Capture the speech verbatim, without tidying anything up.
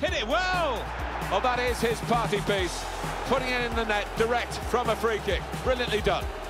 hit it well. Well, that is his party piece, putting it in the net direct from a free kick. Brilliantly done.